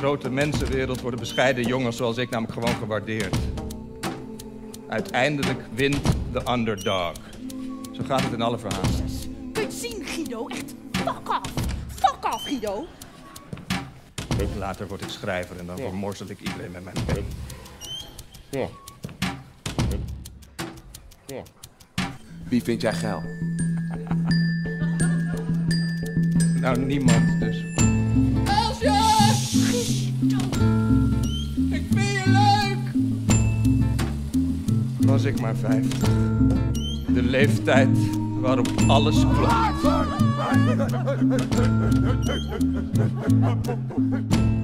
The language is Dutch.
grote mensenwereld worden bescheiden jongens zoals ik namelijk gewoon gewaardeerd. Uiteindelijk wint de underdog. Zo gaat het in alle verhalen. Kun je het zien, Guido? Echt, fuck off. Fuck off, Guido. Later word ik schrijver en dan vermorsel ik iedereen met mijn pen. Ja. Ja. Wie vind jij geil? Nou, niemand dus. Elsje! Guido! Ik vind je leuk! Was ik maar 50. De leeftijd waarop alles klopt.